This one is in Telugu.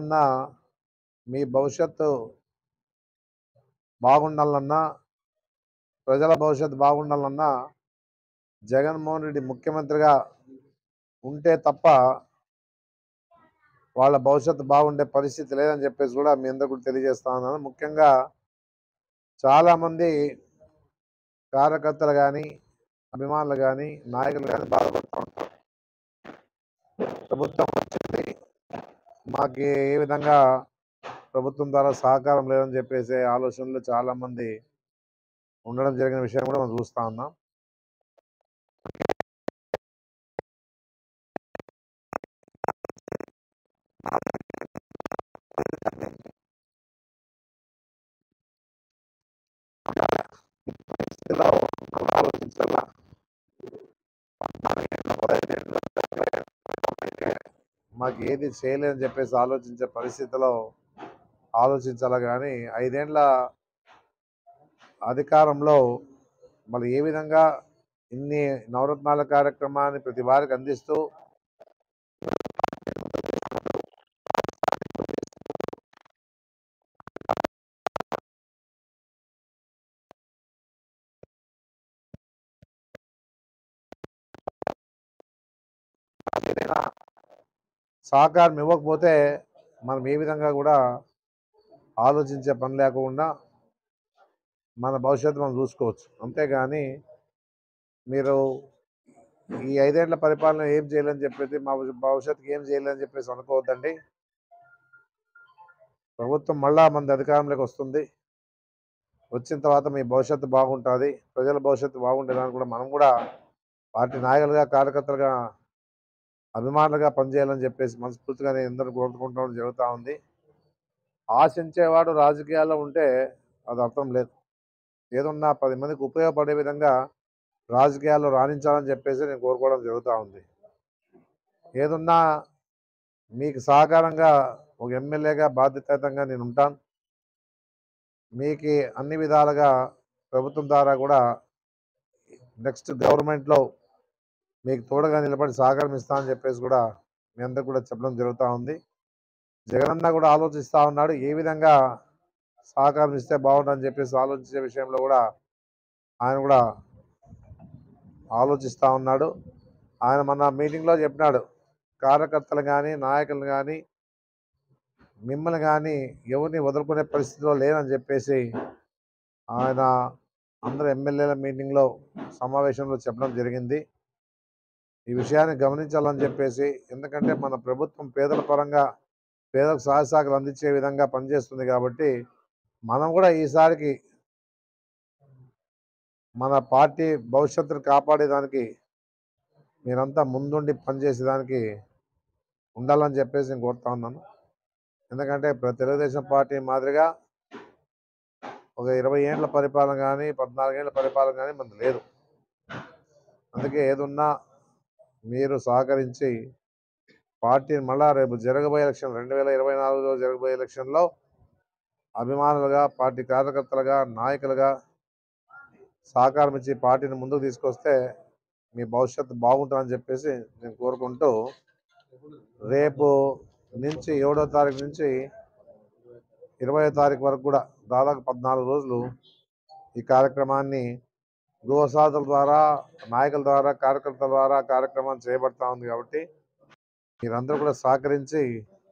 ఏదన్నా మీ భవిష్యత్తు బాగుండాలన్నా, ప్రజల భవిష్యత్తు బాగుండాలన్నా జగన్మోహన్ రెడ్డి ముఖ్యమంత్రిగా ఉంటే తప్ప వాళ్ళ భవిష్యత్తు బాగుండే పరిస్థితి లేదని చెప్పేసి కూడా మీ అందరికీ కూడా తెలియజేస్తా ఉన్నాను. ముఖ్యంగా చాలామంది కార్యకర్తలు కానీ, అభిమానులు కానీ, నాయకులు కానీ బాధపడుతూ ఉంటారు. ప్రభుత్వం వచ్చింది, మాకు ఏ విధంగా ప్రభుత్వం ద్వారా సహకారం లేదని చెప్పేసి ఆలోచనలు చాలామంది ఉండడం జరిగిన విషయం కూడా మనం చూస్తూ ఉన్నాం. ఆలోచించాలా, మాకు ఏది చేయలేదని చెప్పేసి ఆలోచించే పరిస్థితిలో ఆలోచించాలా కానీ 5 ఏళ్ల అధికారంలో మళ్ళీ ఏ విధంగా ఇన్ని నవరత్నాల కార్యక్రమాన్ని ప్రతి వారికి అందిస్తూ సహకారం ఇవ్వకపోతే మనం ఏ విధంగా కూడా ఆలోచించే పని లేకుండా మన భవిష్యత్తు మనం చూసుకోవచ్చు. అంతేగాని మీరు ఈ 5 ఏళ్ల పరిపాలన ఏం చేయాలని చెప్పేసి మా భవిష్యత్తుకి ఏం చేయాలని చెప్పేసి అనుకోవద్దండి. ప్రభుత్వం మళ్ళా మనది అధికారంలోకి వస్తుంది. వచ్చిన తర్వాత మీ భవిష్యత్తు బాగుంటుంది, ప్రజల భవిష్యత్తు బాగుండేదాన్ని కూడా మనం కూడా పార్టీ నాయకులుగా, కార్యకర్తలుగా, అభిమానులుగా పనిచేయాలని చెప్పేసి మనస్ఫూర్తిగా నేను అందరూ కోరుకుంటూ జరుగుతూ ఉంది. ఆశించేవాడు రాజకీయాల్లో ఉంటే అది అర్థం లేదు. ఏదున్నా 10 మందికి ఉపయోగపడే విధంగా రాజకీయాల్లో రాణించాలని చెప్పేసి నేను కోరుకోవడం జరుగుతూ ఉంది. ఏదున్నా మీకు సహకారంగా ఒక ఎమ్మెల్యేగా బాధ్యతాయుతంగా నేను ఉంటాను. మీకు అన్ని విధాలుగా ప్రభుత్వం ద్వారా కూడా నెక్స్ట్ గవర్నమెంట్లో మీకు తోడుగా నిలబడి సహకారం ఇస్తామని చెప్పేసి కూడా మీ అందరికి కూడా చెప్పడం జరుగుతూ ఉంది. జగనన్న కూడా ఆలోచిస్తూ ఉన్నాడు, ఏ విధంగా సహకారం ఇస్తే బాగుంటుందని చెప్పేసి ఆలోచించే విషయంలో కూడా ఆయన కూడా ఆలోచిస్తూ ఉన్నాడు. ఆయన మన మీటింగ్లో చెప్పినాడు, కార్యకర్తలు కానీ, నాయకులు కానీ, మిమ్మల్ని కానీ ఎవరిని వదులుకునే పరిస్థితిలో లేనని చెప్పేసి ఆయన అందరు ఎమ్మెల్యేల మీటింగ్లో సమావేశంలో చెప్పడం జరిగింది. ఈ విషయాన్ని గమనించాలని చెప్పేసి, ఎందుకంటే మన ప్రభుత్వం పేదల పరంగా పేదలకు సహాయ సహకారాలు అందించే విధంగా పనిచేస్తుంది కాబట్టి మనం కూడా ఈసారికి మన పార్టీ భవిష్యత్తును కాపాడేదానికి మీరంతా ముందుండి పనిచేసేదానికి ఉండాలని చెప్పేసి నేను కోరుతా ఉన్నాను. ఎందుకంటే తెలుగుదేశం పార్టీ మాదిరిగా ఒక 20 ఏళ్ల పరిపాలన కానీ, 14 ఏళ్ల పరిపాలన కానీ మనకు లేదు. అందుకే ఏదున్నా మీరు సహకరించి పార్టీని మళ్ళా రేపు జరగబోయే ఎలక్షన్ 2024లో జరగబోయే ఎలక్షన్లో అభిమానులుగా, పార్టీ కార్యకర్తలుగా, నాయకులుగా సహకారం ఇచ్చి పార్టీని ముందుకు తీసుకొస్తే మీ భవిష్యత్తు బాగుంటుందని చెప్పేసి నేను కోరుకుంటూ, రేపు నుంచి 7వ తారీఖు నుంచి 20వ తారీఖు వరకు కూడా దాదాపు 14 రోజులు ఈ కార్యక్రమాన్ని గోసాదుల ద్వారా, నాయకుల ద్వారా, కార్యకర్తల ద్వారా కార్యక్రమం చేయబడతా ఉంది. కాబట్టి మీరందరూ కూడా సహకరించి